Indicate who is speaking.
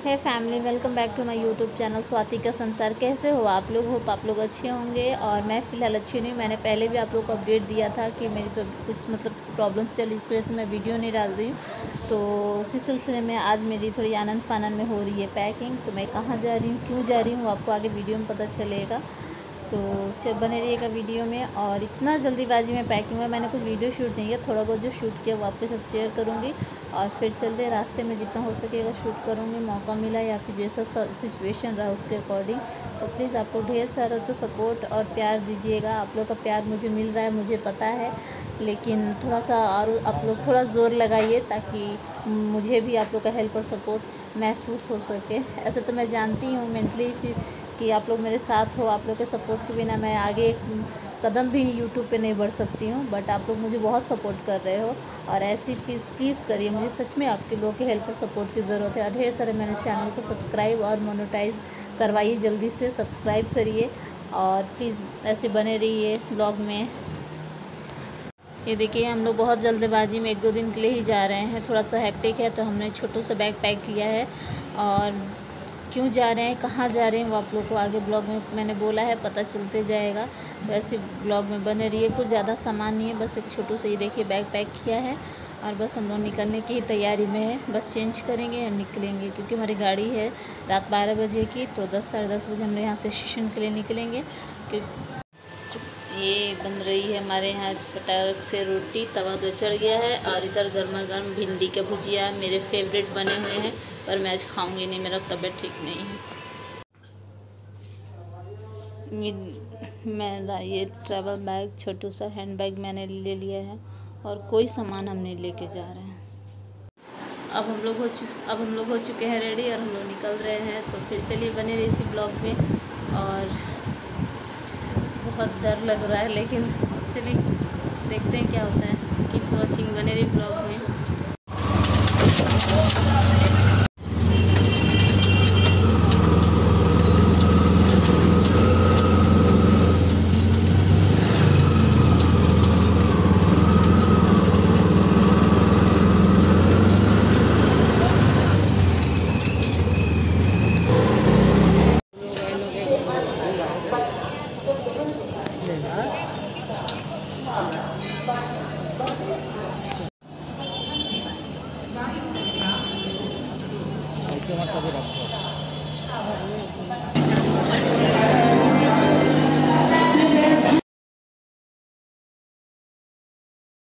Speaker 1: है family, welcome back to my YouTube channel Swati का संसार। कैसे हो आप लोग? होप आप लोग अच्छे होंगे। और मैं फ़िलहाल अच्छी नहीं हूँ। मैंने पहले भी आप लोग को अपडेट दिया था कि मेरी तो कुछ प्रॉब्लम्स चली, इस वजह से मैं वीडियो नहीं डाल रही हूँ। तो उसी सिलसिले में आज मेरी थोड़ी आनन फानन में हो रही है पैकिंग। तो मैं कहाँ जा रही हूँ, क्यों जा रही हूँ, आपको आगे वीडियो में पता चलेगा। तो बने रहिएगा वीडियो में। और इतना जल्दीबाजी में पैकिंग में मैंने कुछ वीडियो शूट नहीं किया, थोड़ा बहुत जो शूट किया वो आपके साथ शेयर करूँगी। और फिर चलते रास्ते में जितना हो सकेगा शूट करूँगी, मौका मिला या फिर जैसा सिचुएशन रहा उसके अकॉर्डिंग। तो प्लीज़ आप लोग ढेर सारा तो सपोर्ट और प्यार दीजिएगा। आप लोग का प्यार मुझे मिल रहा है, मुझे पता है, लेकिन थोड़ा सा और आप लोग थोड़ा ज़ोर लगाइए ताकि मुझे भी आप लोग का हेल्प और सपोर्ट महसूस हो सके। ऐसे तो मैं जानती हूँ मेंटली फिर कि आप लोग मेरे साथ हो। आप लोग के सपोर्ट के बिना मैं आगे एक कदम भी यूट्यूब पे नहीं बढ़ सकती हूँ। बट आप लोग मुझे बहुत सपोर्ट कर रहे हो और ऐसी प्लीज़ करिए। मुझे सच में आपके लोगों के हेल्प और सपोर्ट की ज़रूरत है। और ढेर सारे मेरे चैनल को सब्सक्राइब और मोनेटाइज करवाइए, जल्दी से सब्सक्राइब करिए और प्लीज़ ऐसे बने रहिए ब्लॉग में। ये देखिए, हम लोग बहुत जल्दबाजी में 1-2 दिन के लिए ही जा रहे हैं। थोड़ा सा हेक्टिक है तो हमने छोटू सा बैग पैक किया है। और क्यों जा रहे हैं, कहाँ जा रहे हैं, वो आप लोग को आगे ब्लॉग में मैंने बोला है, पता चलते जाएगा। तो ऐसे ब्लॉग में बने रहिए। कुछ ज़्यादा सामान नहीं है, बस एक छोटू सा ये देखिए बैग पैक किया है। और बस हम लोग निकलने की ही तैयारी में है। बस चेंज करेंगे और निकलेंगे, क्योंकि हमारी गाड़ी है रात 12 बजे की। तो 10 साढ़े 10 बजे हम लोग यहाँ से स्टेशन के लिए निकलेंगे। ये बन रही है हमारे यहाँ फटाक से रोटी, तवा तो चढ़ गया है। और इधर गर्मा गर्म भिंडी का भुजिया मेरे फेवरेट बने हुए हैं, पर मैं आज खाऊंगी नहीं, मेरा तबीयत ठीक नहीं है। मेरा ये ट्रैवल बैग, छोटू सा हैंड बैग मैंने ले लिया है और कोई सामान हम नहीं लेके जा रहे हैं। अब हम लोग हो चुके हैं रेडी और हम लोग निकल रहे हैं। तो फिर चलिए बने रहिए इसी ब्लॉग में। और बहुत डर लग रहा है, लेकिन चलिए देखते हैं क्या होता है। कीप वॉचिंग, बने रहिए ब्लॉग में।